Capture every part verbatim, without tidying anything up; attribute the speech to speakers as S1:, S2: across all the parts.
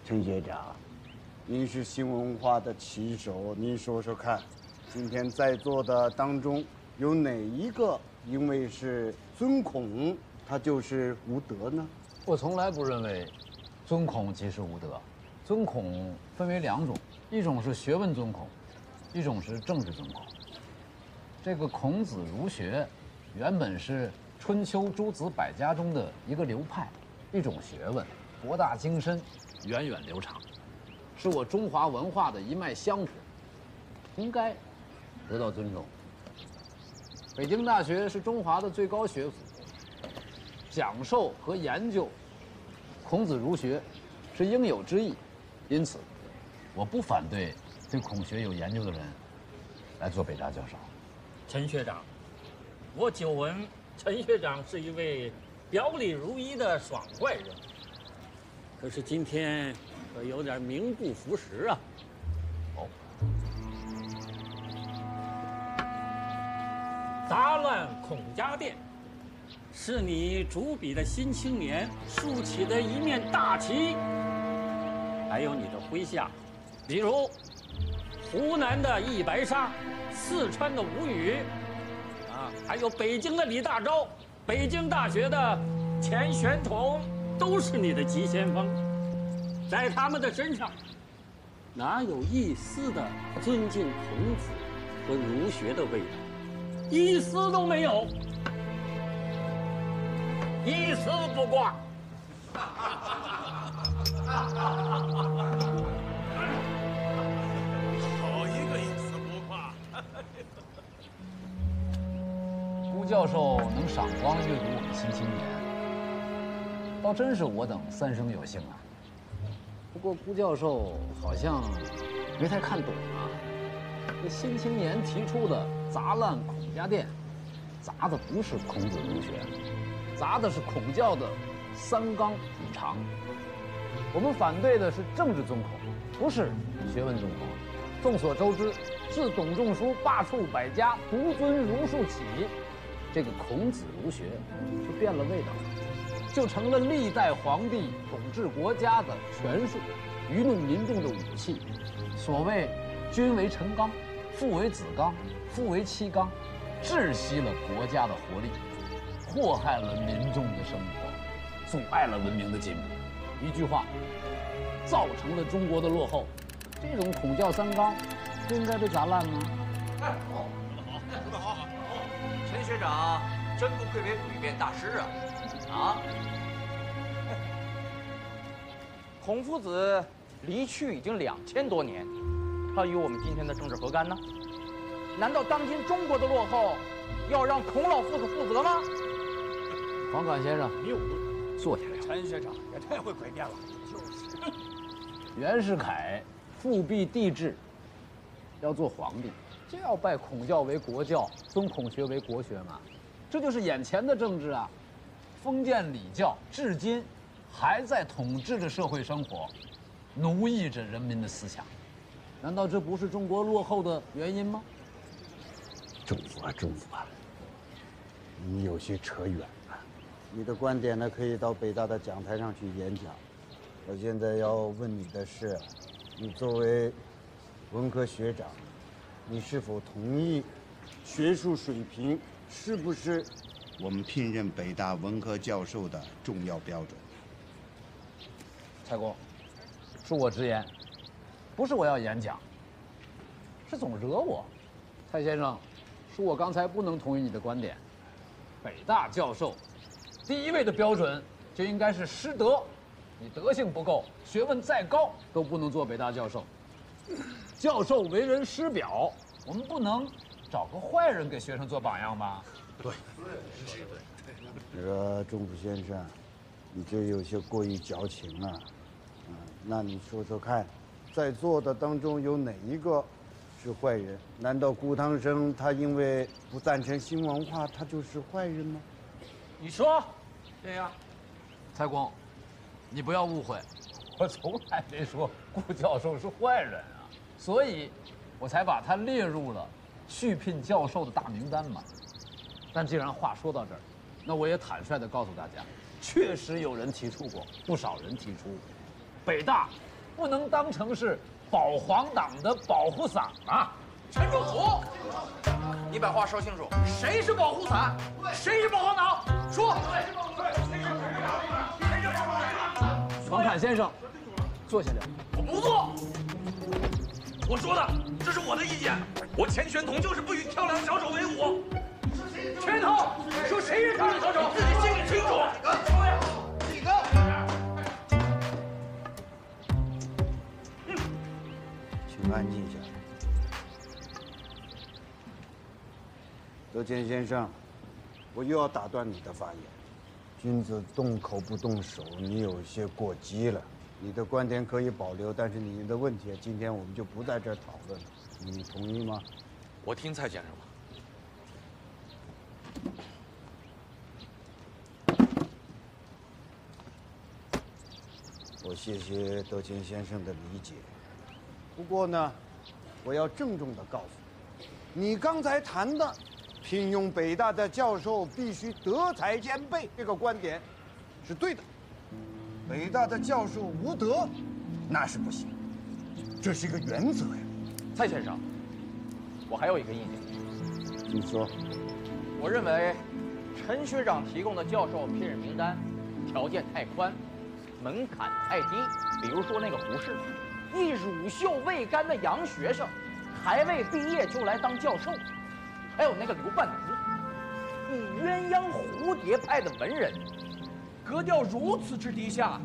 S1: 陈学长，您是新文化的旗手，您说说看，今天在座的当中有哪一个因为是尊孔，他就是无德呢？
S2: 我从来不认为尊孔即是无德。尊孔分为两种，一种是学问尊孔，一种是政治尊孔。这个孔子儒学原本是春秋诸子百家中的一个流派，一种学问，博大精深，源远流长，是我中华文化的一脉香火，应该得到尊重。北京大学是中华的最高学府，讲授和研究孔子儒学是应有之义，因此，我不反对对孔学有研究的人来做北大教授。
S3: 陈学长，我久闻陈学长是一位表里如一的爽快人，可是今天可有点名不符实啊。
S2: 哦，
S3: 杂乱孔家店，是你主笔的《新青年》竖起的一面大旗，还有你的麾下，比如湖南的易白沙，四川的吴语，啊，还有北京的李大钊，北京大学的钱玄同，都是你的急先锋。在他们的身上，哪有一丝的尊敬孔子和儒学的味道？一丝都没有，一丝不挂。
S4: 好一个一丝不挂！
S2: 辜教授能赏光阅读我们《新青年》，倒真是我等三生有幸啊。不过辜教授好像没太看懂啊。这《新青年》提出的砸烂孔家店，砸的不是孔子儒学，砸的是孔教的三纲五常。我们反对的是政治尊孔，不是学问尊孔。众所周知，自董仲舒罢黜百家，独尊儒术起，这个孔子儒学就变了味道，就成了历代皇帝统治国家的权术，愚弄民众的武器。所谓君为臣纲，父为子纲，夫为妻纲，窒息了国家的活力，祸害了民众的生活，阻碍了文明的进步。一句话，造成了中国的落后。这种孔教三纲，就应该被砸烂吗？
S5: 哎，好，说得好，说得好，好。陈学长真不愧为诡辩大师啊！啊！孔夫子离去已经两千多年，他与我们今天的政治何干呢？难道当今中国的落后要让孔老夫子负责吗？
S2: 黄侃先生，
S3: 谬论，
S2: 坐下来。
S4: 陈学长也太会诡辩了。就是。
S2: 袁世凯复辟帝制，要做皇帝，就要拜孔教为国教，尊孔学为国学嘛。这就是眼前的政治啊。封建礼教至今还在统治着社会生活，奴役着人民的思想。难道这不是中国落后的原因吗？
S1: 政府啊，政府啊，你有些扯远了。你的观点呢，可以到北大的讲台上去演讲。我现在要问你的是，你作为文科学长，你是否同意学术水平是不是我们聘任北大文科教授的重要标准？
S2: 蔡公，恕我直言，不是我要演讲，是总惹我。蔡先生，恕我刚才不能同意你的观点。北大教授第一位的标准就应该是师德，你德性不够，学问再高都不能做北大教授。教授为人师表，我们不能找个坏人给学生做榜样吧？
S4: 对，
S5: 对对对。
S1: 这个钟府先生，你这有些过于矫情了。嗯，那你说说看，在座的当中有哪一个是坏人？难道顾汤生他因为不赞成新文化，他就是坏人吗？
S3: 你说，对呀。
S2: 蔡公，你不要误会，我从来没说顾教授是坏人啊，所以，我才把他列入了续聘教授的大名单嘛。但既然话说到这儿，那我也坦率地告诉大家，确实有人提出过，不少人提出，北大不能当成是保皇党的保护伞啊！
S5: 陈仲甫，你把话说清楚，谁是保护伞？谁是保皇党？说。
S2: 王侃先生，坐下聊。
S6: 我不做。我说的，这是我的意见。我钱玄同就是不与跳梁小丑为伍。
S5: 拳头，说谁是跳梁小丑？
S6: 自己心里清楚。
S5: 几个？
S1: 请安静下来。德谦先生，我又要打断你的发言。君子动口不动手，你有些过激了。你的观点可以保留，但是你的问题今天我们就不在这儿讨论了。你同意吗？
S6: 我听蔡先生的。
S1: 我谢谢德谦先生的理解。不过呢，我要郑重地告诉你，你刚才谈的聘用北大的教授必须德才兼备这个观点是对的。北大的教授无德，那是不行，这是一个原则呀。
S5: 蔡先生，我还有一个意见。
S1: 你说。
S5: 我认为陈学长提供的教授聘任名单条件太宽，门槛太低。比如说那个胡适，一乳臭未干的洋学生，还未毕业就来当教授；还有那个刘半途，以鸳鸯蝴蝶派的文人，格调如此之低下。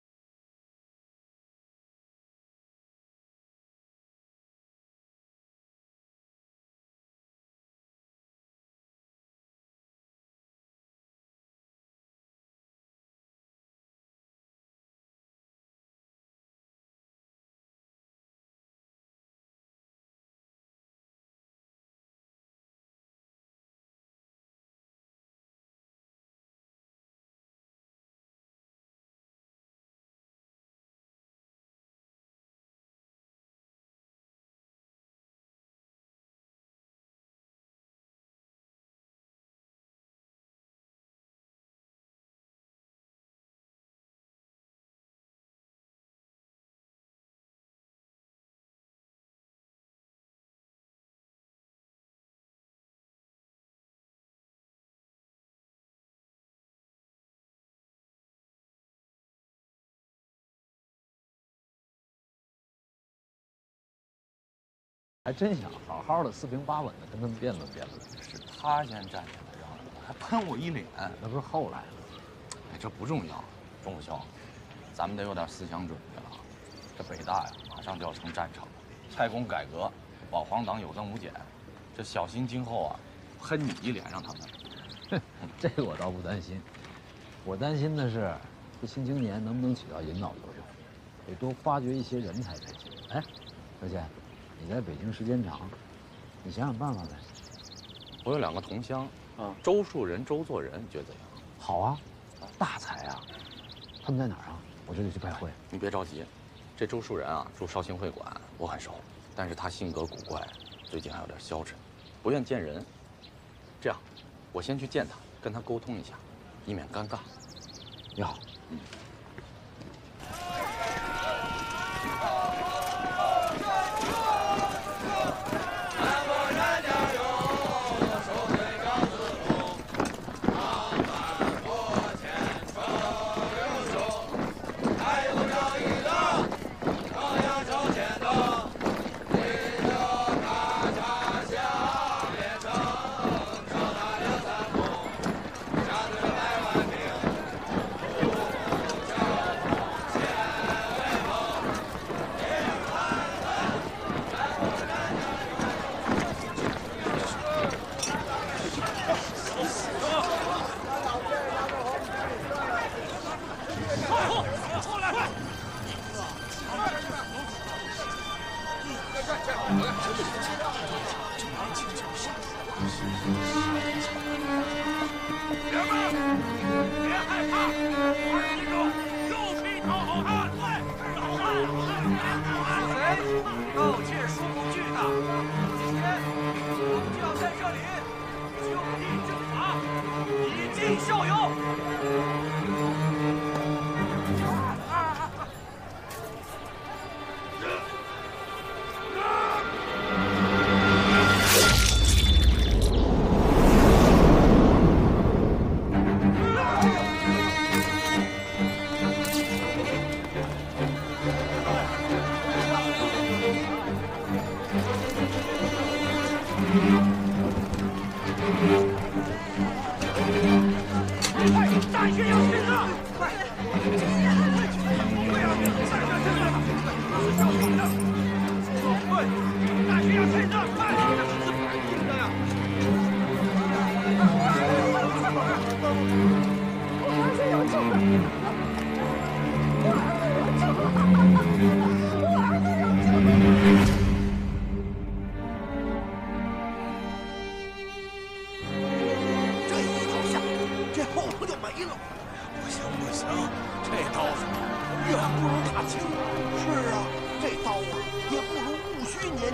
S2: 还真想好好的四平八稳的跟他们辩论辩论。
S6: 是他先站起来让我，还喷我一脸，
S2: 那不是后来的。
S6: 哎，这不重要。钟虎兄，咱们得有点思想准备了。这北大呀，马上就要成战场了。蔡公改革，保皇党有增无减，这小心今后啊，喷你一脸让他们。
S2: 这个我倒不担心，我担心的是这新青年能不能起到引导作用，得多发掘一些人才才行。哎，德谦，你在北京时间长，你想想办法呗。
S6: 我有两个同乡，啊，周树人、周作人，你觉得怎样？
S2: 好啊，大才啊！他们在哪儿啊？我这就去拜会。
S6: 你别着急，这周树人啊，住绍兴会馆，我很熟，但是他性格古怪，最近还有点消沉，不愿见人。这样，我先去见他，跟他沟通一下，以免尴尬。
S2: 你好。
S6: 嗯。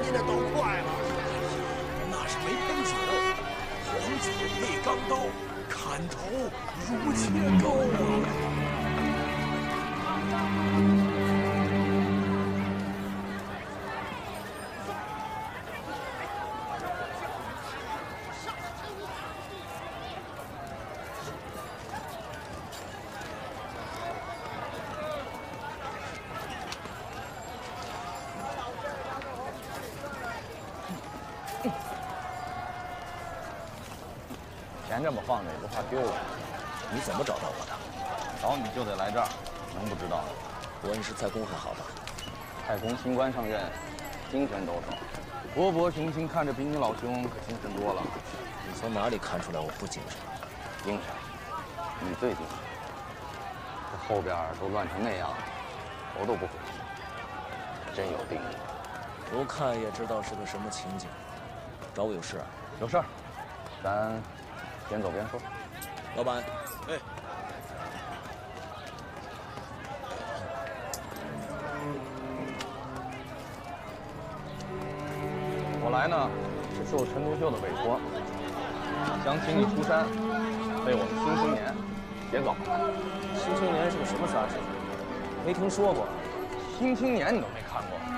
S4: 你那都快了。那是没喷酒，黄酒配钢刀，砍头如切糕啊！
S6: 钱这么放着也不怕丢了。
S7: 你怎么找到我的？
S6: 找你就得来这儿，能不知道吗？
S7: 我认识蔡公还好吧？
S6: 太公新官上任，精神抖擞，勃勃雄心，看着比你老兄可精神多了。
S7: 你从哪里看出来我不精神？
S6: 精神，你最精神。这后边都乱成那样，头都不回去，真有定力。
S7: 不看也知道是个什么情景。找我有事啊？
S6: 有事儿，咱边走边说。
S7: 老板，
S4: 哎，
S6: 我来呢是受陈独秀的委托，想请你出山为我们新青年写稿。
S7: 新青年是个什么杂志？没听说过。
S6: 新青年你都没看过？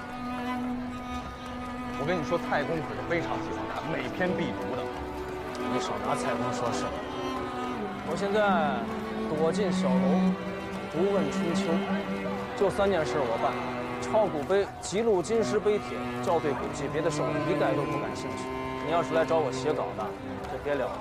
S6: 我跟你说，蔡公可是非常喜欢看，每篇必读的。
S7: 你少拿蔡公说事。我现在躲进小楼，读问春秋，就三件事我办：抄古碑、记录金石碑帖、校对古迹。别的事我一概都不感兴趣。你要是来找我写稿的，就别聊了。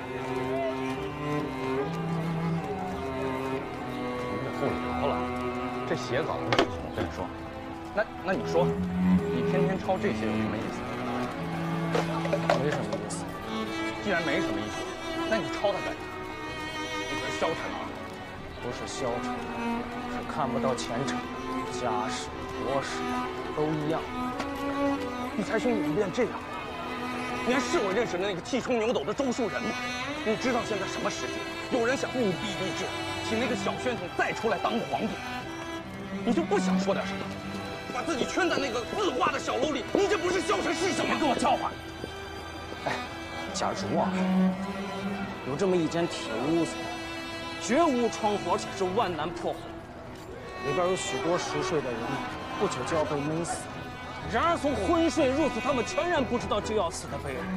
S6: 你可不聊了，这写稿的事情我跟你说。那那你说，你天天抄这些有什么意思？
S7: 没什么意思。
S6: 既然没什么意思，那你抄它干啥？你可是消沉啊！
S7: 不是消沉，是看不到前程。家事、国事都一样。
S6: 你才兄弟，你变这样，你还是我认识的那个气冲牛斗的周树人吗？你知道现在什么时局？有人想务必立志，请那个小宣统再出来当皇帝，你就不想说点什么？把自己圈在那个字画的小楼里，你这不是消沉是什么？别跟我叫唤！
S7: 哎，假如啊，有这么一间铁屋子，绝无窗户，而且是万难破坏，里边有许多熟睡的人，不久就要被闷死。然而从昏睡入死，他们全然不知道就要死的悲哀。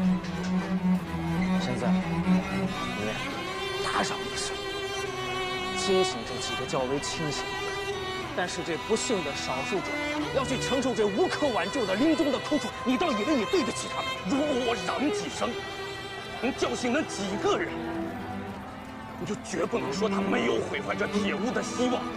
S7: 现在，你打扰一声，惊醒这几个较为清醒的。但是这不幸的少数者要去承受这无可挽救的临终的苦楚，你倒以为你对得起他们？
S6: 如果我嚷几声，能叫醒那几个人，你就绝不能说他没有毁坏这铁屋的希望。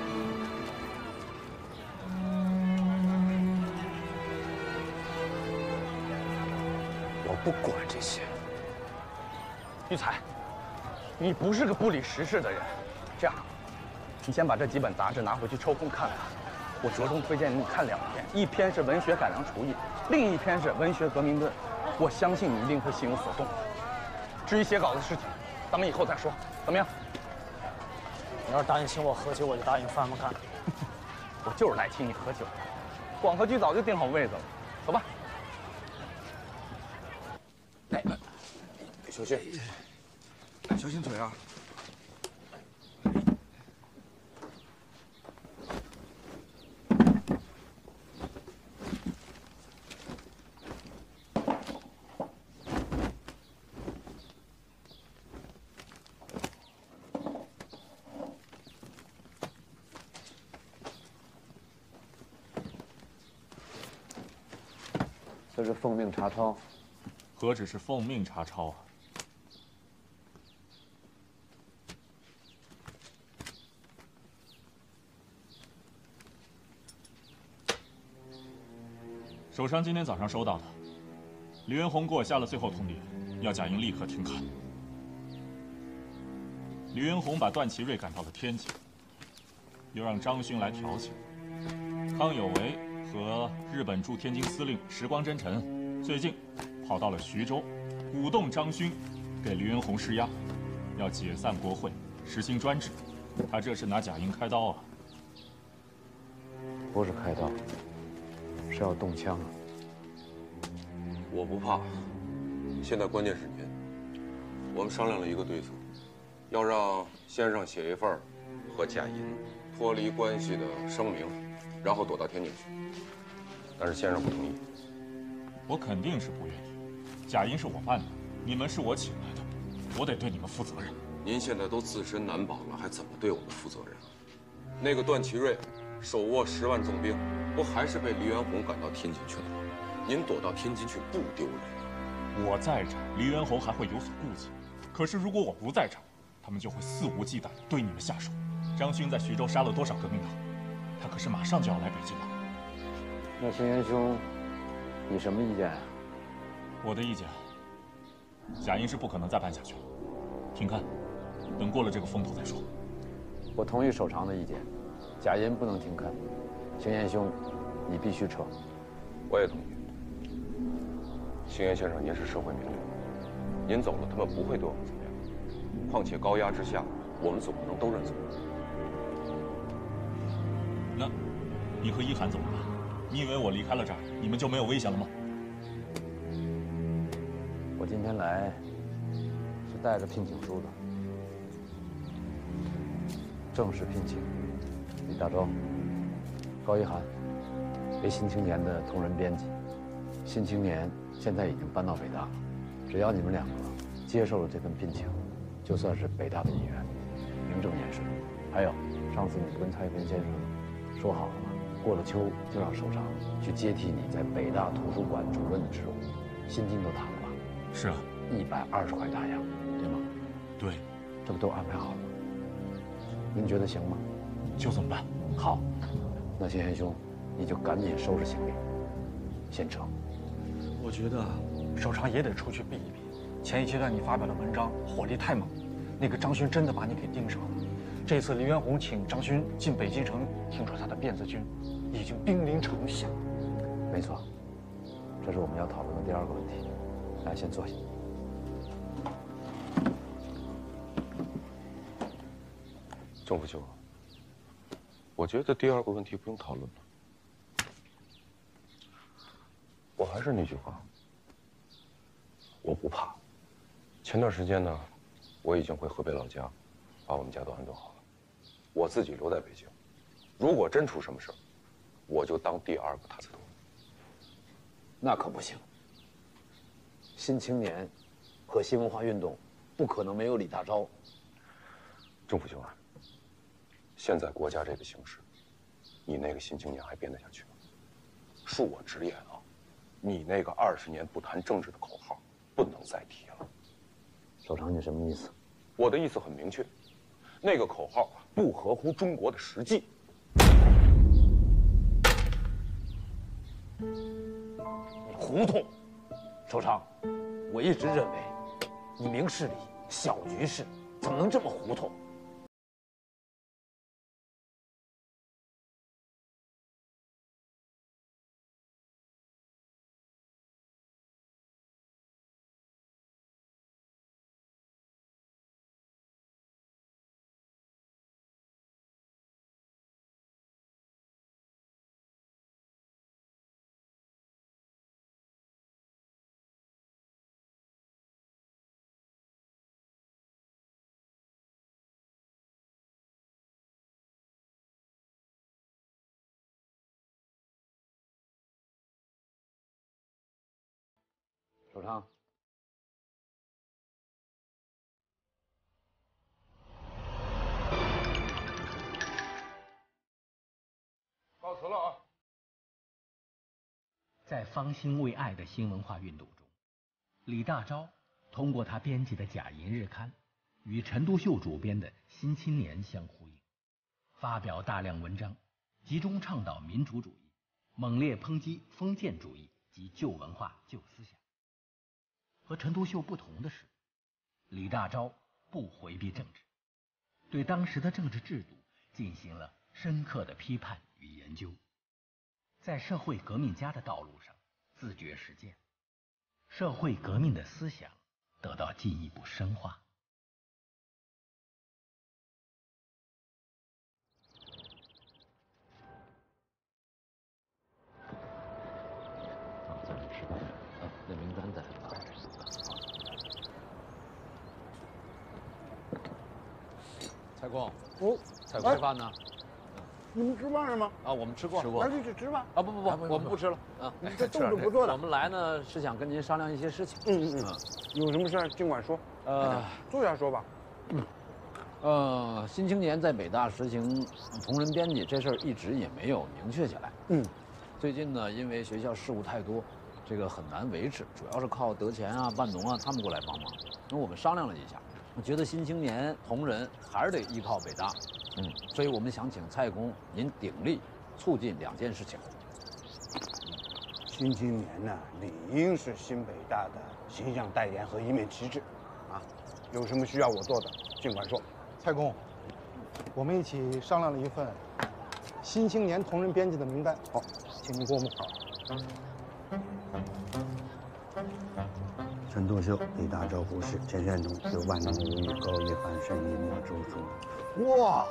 S7: 我不管这些。
S6: 玉才，你不是个不理时事的人。这样，你先把这几本杂志拿回去抽空看看。我着重推荐你看两篇，一篇是《文学改良厨艺》，另一篇是《文学革命论》。我相信你一定会心有所动。至于写稿的事情，咱们以后再说，怎么样？
S7: 你要是答应请我喝酒，我就答应翻翻看。
S6: 我就是来请你喝酒的。广和局早就定好位子了，走吧。哎，小心，小心腿啊！
S2: 这是奉命查抄，
S8: 何止是奉命查抄啊！首商今天早上收到的，李元洪给我下了最后通牒，要贾英立刻停刊。李元洪把段祺瑞赶到了天津，又让张勋来调解。康有为和日本驻天津司令石光真臣最近跑到了徐州，鼓动张勋给李元洪施压，要解散国会，实行专制。他这是拿贾英开刀啊！
S2: 不是开刀，是要动枪啊！
S9: 我不怕，现在关键是您。我们商量了一个对策，要让先生写一份和贾银脱离关系的声明，然后躲到天津去。但是先生不同意。
S8: 我肯定是不愿意。贾银是我办的，你们是我请来的，我得对你们负责任。
S9: 您现在都自身难保了，还怎么对我们负责任？那个段祺瑞手握十万重兵，不还是被黎元洪赶到天津去了吗？您躲到天津去不丢人。
S8: 我在这儿，黎元洪还会有所顾忌。可是如果我不在这儿，他们就会肆无忌惮地对你们下手。张勋在徐州杀了多少革命党？他可是马上就要来北京了。
S2: 那邢元兄，你什么意见啊？
S8: 我的意见，贾银是不可能再办下去了，停刊，等过了这个风头再说。
S2: 我同意守常的意见，贾银不能停刊。邢元兄，你必须撤。
S9: 我也同意。邢岩先生，您是社会名流，您走了，他们不会对我们怎么样。况且高压之下，我们总不能都认怂。
S8: 那，你和一涵怎么办？你以为我离开了这儿，你们就没有危险了吗？
S2: 我今天来是带着聘请书的，正式聘请李大钊、高一涵为《新青年》的同仁编辑。《新青年》现在已经搬到北大了，只要你们两个接受了这份聘请，就算是北大的一员，名正言顺。还有，上次你不跟蔡根先生说好了吗？过了秋就让首长去接替你在北大图书馆主任的职务，薪金都谈了吧？
S8: 是啊，
S2: 一百二十块大洋，对吗？
S8: 对，
S2: 这不都安排好了吗？您觉得行吗？
S8: 就这么办。
S2: 好，那邢元兄，你就赶紧收拾行李，先撤。
S10: 我觉得首长也得出去避一避。前一阶段你发表的文章火力太猛，那个张勋真的把你给盯上了。这次黎元洪请张勋进北京城，听说他的辫子军已经兵临城下。
S2: 没错，这是我们要讨论的第二个问题。来，先坐下。
S9: 郑福修，我觉得第二个问题不用讨论了。我还是那句话，我不怕。前段时间呢，我已经回河北老家，把我们家都安顿好了。我自己留在北京，如果真出什么事儿，我就当第二个塔斯托。
S2: 那可不行。新青年和新文化运动不可能没有李大钊。
S9: 郑福兄啊，现在国家这个形势，你那个新青年还编得下去吗？恕我直言啊，你那个二十年不谈政治的口号不能再提了。
S2: 首长，你什么意思？
S9: 我的意思很明确，那个口号不合乎中国的实际。
S2: 你糊涂，首长，我一直认为你明事理，小局势，怎么能这么糊涂？首长，
S9: 告辞了啊！
S11: 在方兴未艾的新文化运动中，李大钊通过他编辑的《贾银日刊》与陈独秀主编的《新青年》相呼应，发表大量文章，集中倡导民主主义，猛烈抨击封建主义及旧文化旧思想。和陈独秀不同的是，李大钊不回避政治，对当时的政治制度进行了深刻的批判与研究，在社会革命家的道路上自觉实践，社会革命的思想得到进一步深化。
S2: 啊，在这吃饭啊，那边蔡公，
S1: 哦，
S2: 蔡公吃饭呢？
S1: 你们吃饭了吗？
S2: 啊，我们吃过，
S6: 吃过
S1: 那就去吃吧。
S2: 啊，不不不，我们不吃了啊。
S1: 这动作不错的。
S2: 我们来呢是想跟您商量一些事情。
S1: 嗯嗯嗯，有什么事儿尽管说。
S2: 呃，
S1: 坐下说吧。
S2: 嗯。呃，新青年在北大实行同人编辑这事儿一直也没有明确下来。
S1: 嗯。
S2: 最近呢，因为学校事务太多，这个很难维持，主要是靠德前啊、半农啊他们过来帮忙。那我们商量了一下，我觉得新青年同人还是得依靠北大。嗯，所以我们想请蔡公您鼎力促进两件事情。
S1: 新青年呢，理应是新北大的形象代言和一面旗帜，啊，有什么需要我做的，尽管说。
S12: 蔡公，我们一起商量了一份新青年同人编辑的名单，好，请你给我们好。
S1: 陈独秀、李大钊、胡适、钱玄同、刘半农、吴玉、高一涵、沈一墨、周树。哇，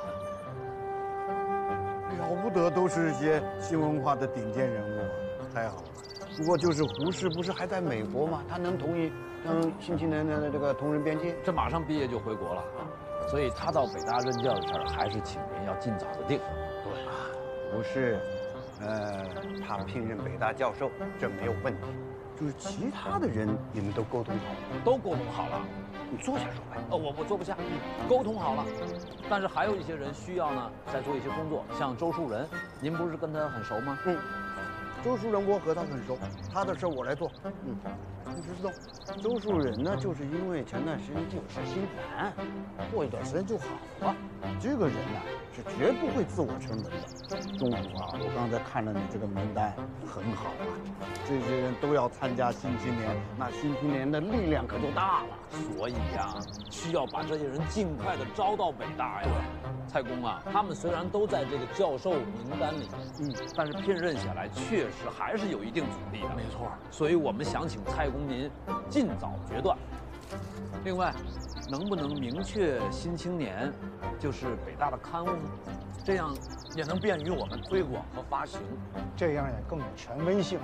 S1: 了不得，都是一些新文化的顶尖人物，太好了。不过就是胡适不是还在美国吗？他能同意当新青年的这个同人编辑？
S2: 这马上毕业就回国了啊，所以他到北大任教的事儿，还是请您要尽早的定。
S1: 对啊，胡适，呃，他聘任北大教授，这没有问题。就是其他的人，你们都沟通好了？
S2: 都沟通好了。
S1: 你坐下说呗。
S2: 呃，我我坐不下，沟通好了，但是还有一些人需要呢，再做一些工作，像周树人，您不是跟他很熟吗？
S1: 嗯，周树人我和他很熟，他的事我来做。嗯，你知道，周树人呢，就是因为前段时间有事心烦，过一段时间就好了。这个人呢，是绝不会自我沉沦的。中午啊，我刚才看了你这个名单，很好啊。这些人都要参加新青年，那新青年的力量可就大了。
S2: 所以呀，需要把这些人尽快的招到北大呀。蔡公啊，他们虽然都在这个教授名单里，嗯，但是聘任下来确实还是有一定阻力的。没错，所以我们想请蔡公您尽早决断。另外，能不能明确新青年就是北大的刊物呢？这样也能便于我们推广和发行，
S12: 这样也更有权威性。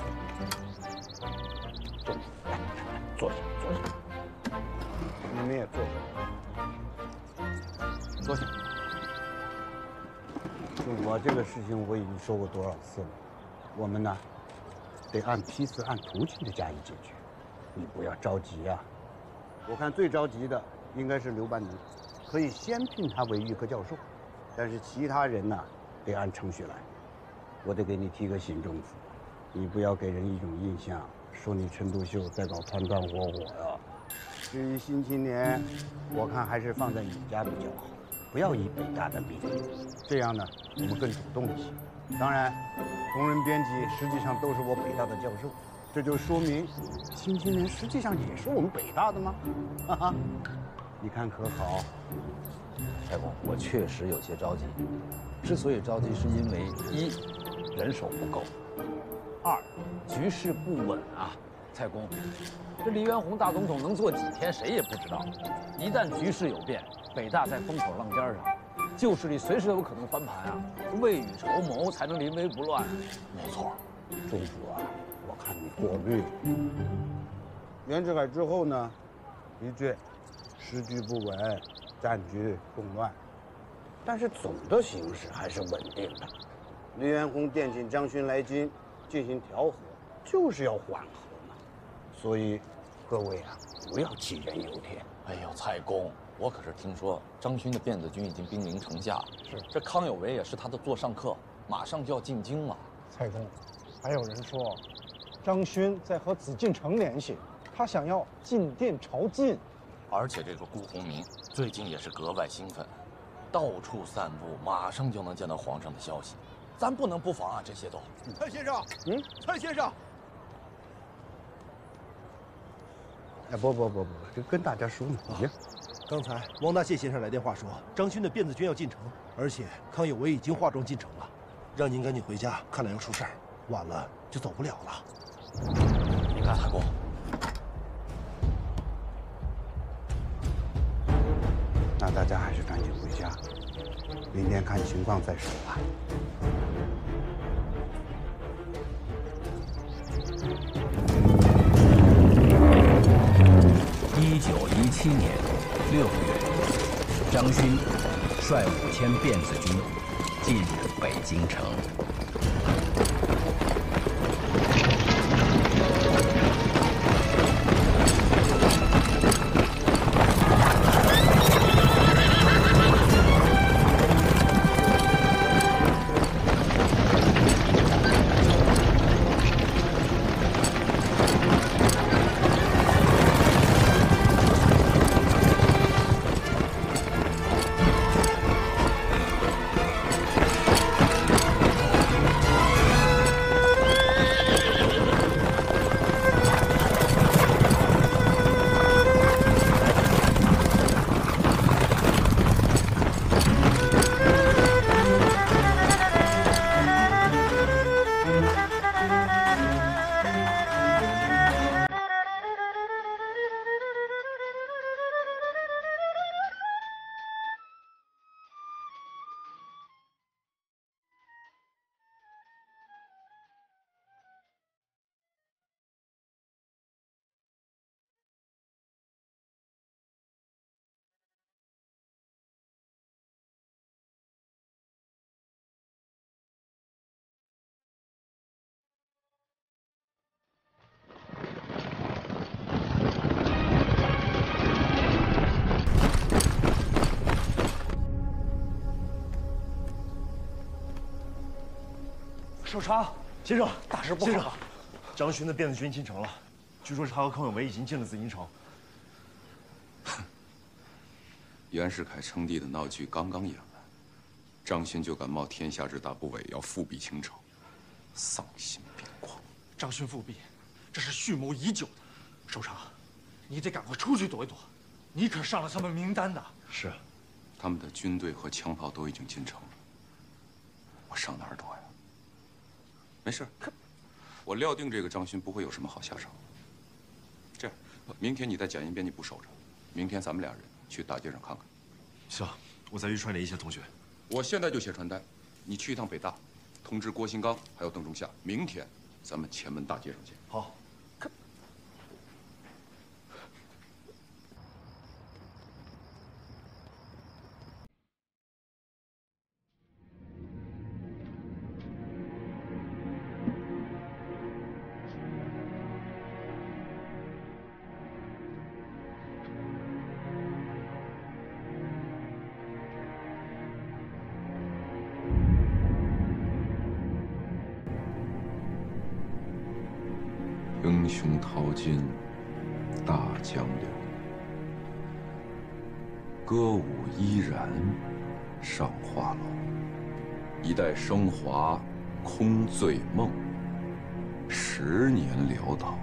S1: 坐，来，坐下，坐下。你们也坐下。
S2: 坐下。
S1: 我这个事情我已经说过多少次了，我们呢，得按批次、按途径的加以解决。你不要着急啊。我看最着急的应该是刘半农，可以先聘他为预科教授。但是其他人呢，得按程序来。我得给你提个醒政府，你不要给人一种印象，说你陈独秀在搞团团伙伙呀。至于新青年，我看还是放在你家比较好，不要以北大的名义，这样呢，我们更主动一些。当然，同人编辑实际上都是我北大的教授，这就说明新青年实际上也是我们北大的吗？哈哈，你看可好？
S2: 蔡公，我确实有些着急。之所以着急，是因为一，人手不够；二，局势不稳啊。蔡公，这黎元洪大总统能做几天，谁也不知道。一旦局势有变，北大在风口浪尖上，旧势力随时有可能翻盘啊。未雨绸缪，才能临危不乱。
S1: 没错，中府啊，我看你过虑。袁志海之后呢，的确，时局不稳。战局动乱，但是总的形势还是稳定的。黎元洪电请张勋来京进行调和，就是要缓和嘛。所以，各位啊，不要杞人忧天。
S6: 哎呦，蔡公，我可是听说张勋的辫子军已经兵临城下，是这康有为也是他的座上客，马上就要进京了。
S12: 蔡公，还有人说，张勋在和紫禁城联系，他想要进殿朝觐。
S6: 而且这个辜鸿铭最近也是格外兴奋，到处散布，马上就能见到皇上的消息，咱不能不防啊！这些都。
S4: 蔡先生，嗯，蔡先生，
S1: 哎，不不不不，这跟大家说呢。行，
S4: 刚才王大谢先生来电话说，张勋的辫子军要进城，而且康有为已经化妆进城了，让您赶紧回家，看来要出事儿，晚了就走不了了。
S6: 你看，海公。
S1: 那大家还是赶紧回家，明天看情况再说吧。
S11: 一九一七年六月，张勋率五千辫子军进北京城。
S4: 首长，先生，大事不好了！张勋的辫子军进城了，据说他和康有为已经进了紫禁城。
S9: 袁世凯称帝的闹剧刚刚演完，张勋就敢冒天下之大不韪要复辟清朝，丧心病狂。
S10: 张勋复辟，这是蓄谋已久的。首长，你得赶快出去躲一躲，你可上了他们名单的。
S4: 是，
S9: 他们的军队和枪炮都已经进城了，我上哪儿躲呀？没事，我料定这个张勋不会有什么好下场。这样，明天你在检验编辑部守着，明天咱们俩人去大街上看看。
S4: 行，我再约串联一些同学。
S9: 我现在就写传单，你去一趟北大，通知郭新刚还有邓中夏，明天咱们前门大街上见。
S4: 好。
S9: 英雄淘尽大江流，歌舞依然上画楼。一代升华空醉梦，十年潦倒。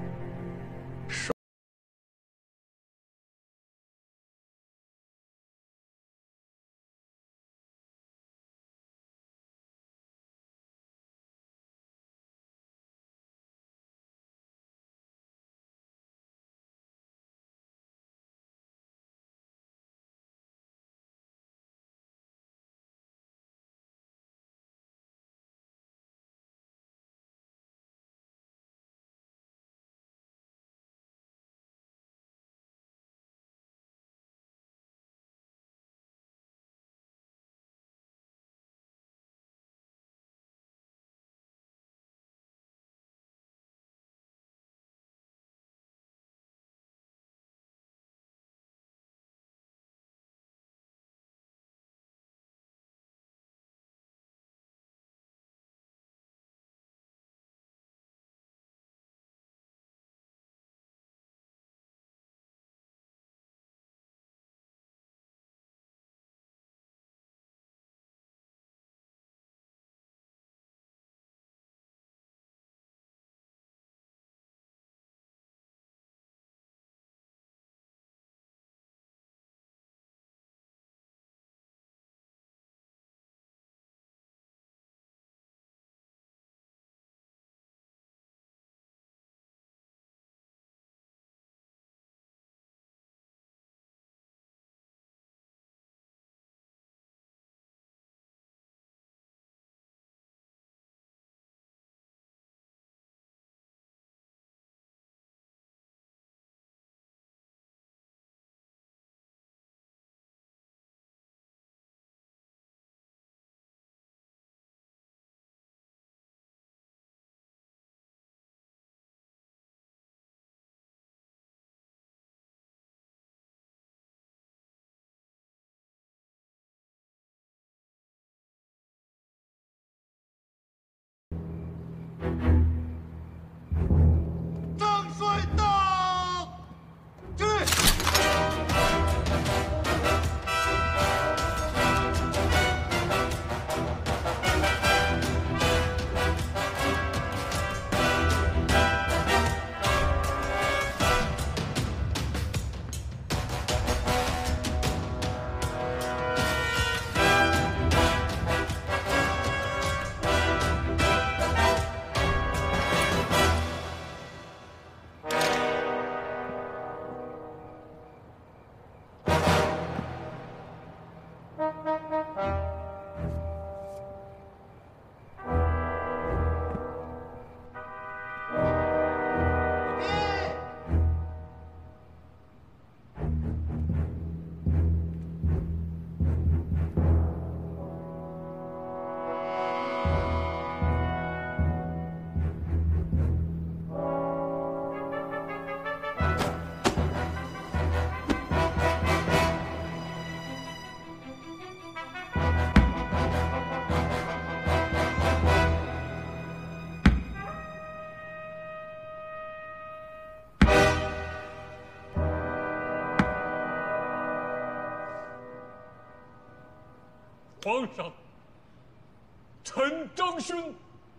S8: 皇上，臣张勋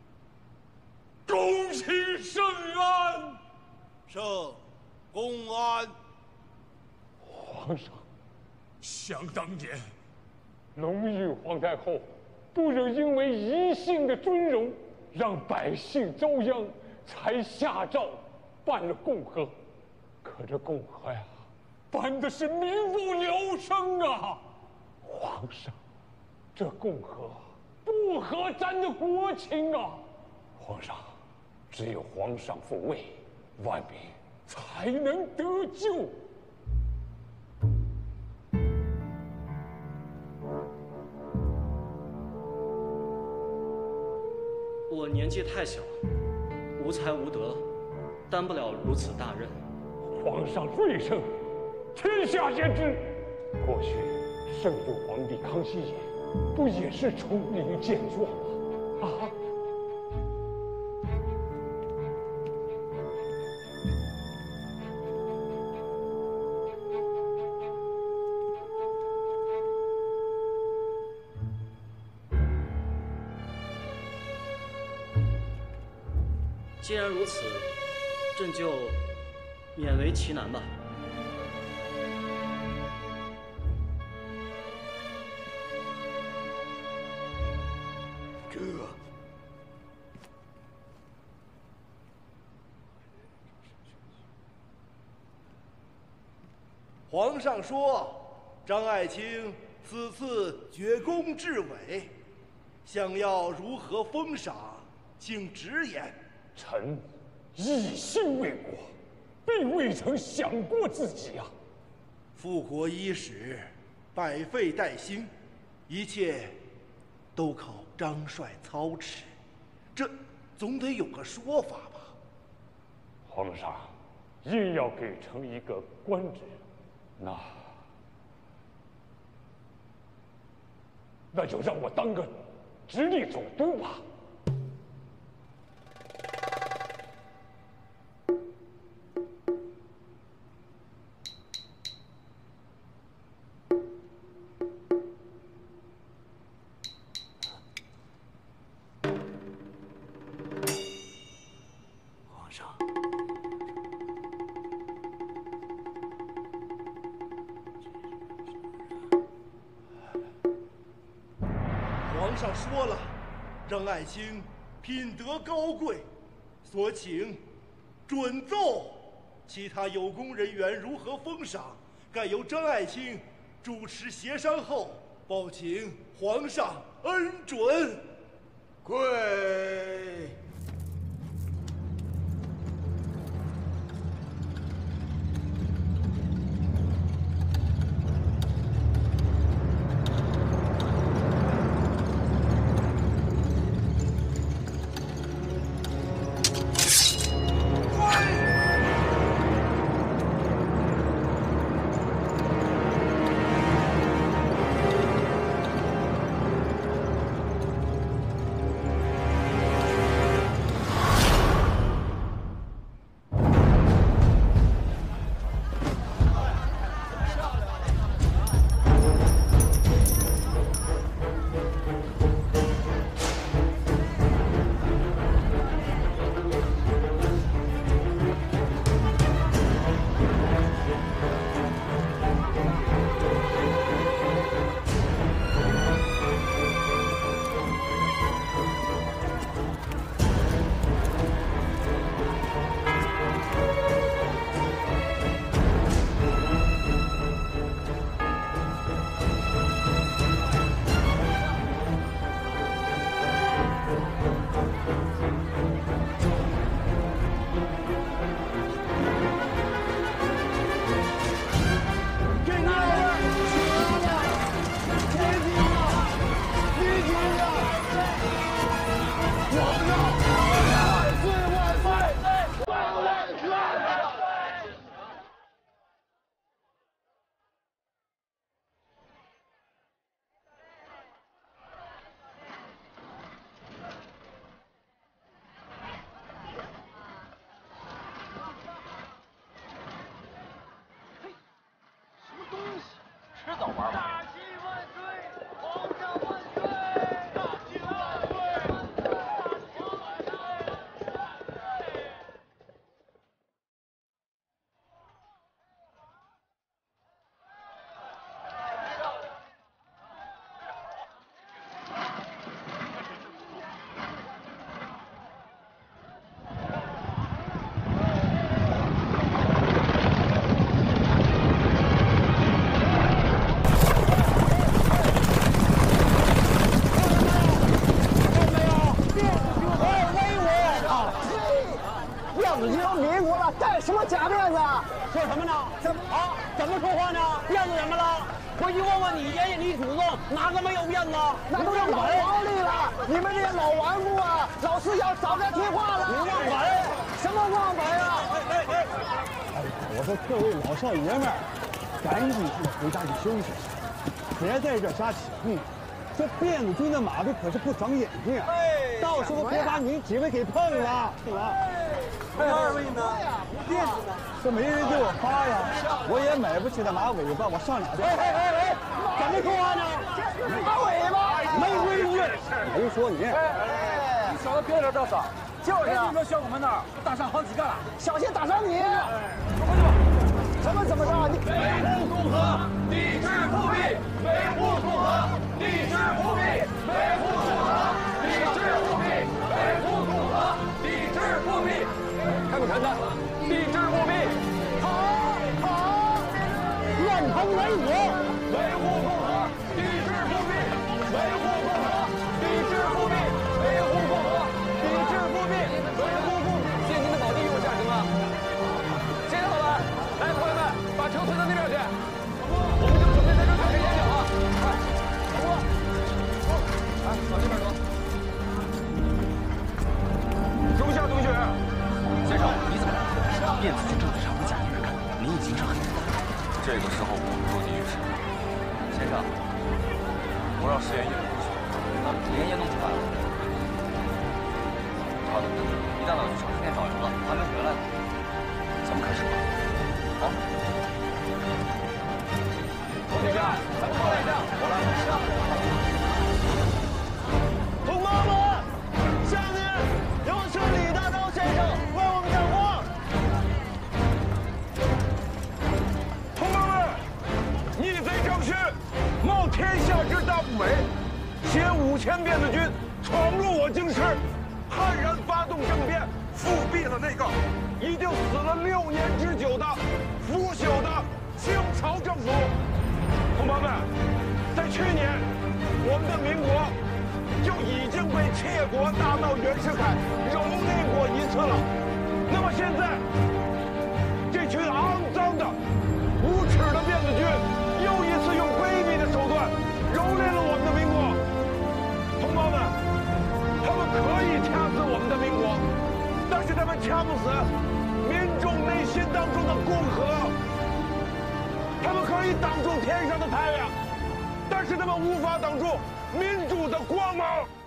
S8: 恭请圣安。
S4: 圣公安。
S8: 皇上，想当年，隆裕皇太后不忍因为一姓的尊荣，让百姓遭殃，才下诏办了共和。可这共和呀，办的是民不聊生啊！皇上，这共和不合咱的国情啊！皇上，只有皇上复位，万民才能得救。
S7: 我年纪太小，无才无德，担不了如此大任。
S8: 皇上瑞圣，天下皆知。过去圣祖皇帝康熙爷不也是冲灵健壮吗？啊！
S7: 既然如此，朕就勉为其难吧。
S4: 这，皇上说，张爱卿此次绝功至伟，想要如何封赏，请直言。
S8: 臣一心为国，并未曾想过自己啊！
S4: 复国伊始，百废待兴，一切都靠张帅操持，这总得有个说法吧？
S8: 皇上硬要给臣一个官职，那那就让我当个直隶总督吧。
S4: 皇上说了，张爱卿品德高贵，所请准奏。其他有功人员如何封赏，该由张爱卿主持协商后，报请皇上恩准。跪。
S5: 迟早玩完。大齐万岁，皇上万岁。
S7: 什么呢？怎么啊？怎么说话呢？辫子怎么了？回去问问你爷爷、你祖宗，哪个没有辫子？
S13: 那都是老皇帝了，你们这些老顽固啊，老思想早该听话了。
S7: 你忘本？
S13: 什么忘本啊？
S7: 哎哎哎！哎，我说各位老少爷们儿，赶紧去回家去休息，别在这瞎起哄。这辫子军的马子可是不长眼睛啊！哎，到时候别把你几位给碰了。是吧？二位呢？辫子呢？这没人给我发呀，我也买不起那马尾巴，我上哪去？哎哎哎哎，怎么说话呢？
S13: 马尾巴
S7: 没规矩，没说你。
S13: 哎，
S7: 你小子别惹这事，
S13: 就是啊。
S7: 听说小我们那儿打伤好几个了，
S13: 小心打伤你。什么怎么着？你
S14: 维护共和，抵制复辟；维护共和，抵制复辟；维护共和，抵制复辟；维护共和，抵制复辟。看不看的？抵制复辟。
S13: 好，好，乱蓬莱我。
S14: 维护共和，抵制复辟；维护共和，抵制复辟；维护共和，抵制复辟；维护共和。谢谢您的保地，与我下行啊！谢谢老板。来，朋友们，把车推到那边去，我们就准备在这开始演讲啊！来，小郭，来往这边走。中下同学，先生，你怎么了？辫子军正在查无假印日刊，您已经是很难了。这个时候我不入地狱室。先生，我让实验也过去，把连夜弄出来了。好的，一大早去厂区店找人了，还没回来呢。咱们开始吧。好，同学们，咱们过来一下，过来。
S13: 同胞们，下面有请李大钊先生为我们讲话。
S14: 同胞们，逆贼张勋冒天下之大不韪，携五千辫子军闯入我京师，悍然发动政变，复辟了那个已经死了六年之久的腐朽的清朝政府。同胞们，在去年，我们的民国就已经被窃国大盗袁世凯蹂躏过一次了。那么现在，这群肮脏的、无耻的辫子军又一次用卑鄙的手段蹂躏了我们的民国。同胞们，他们可以掐死我们的民国，但是他们掐不死民众内心当中的共和。他们可以挡住天上的太阳，但是他们无法挡住民主的光芒。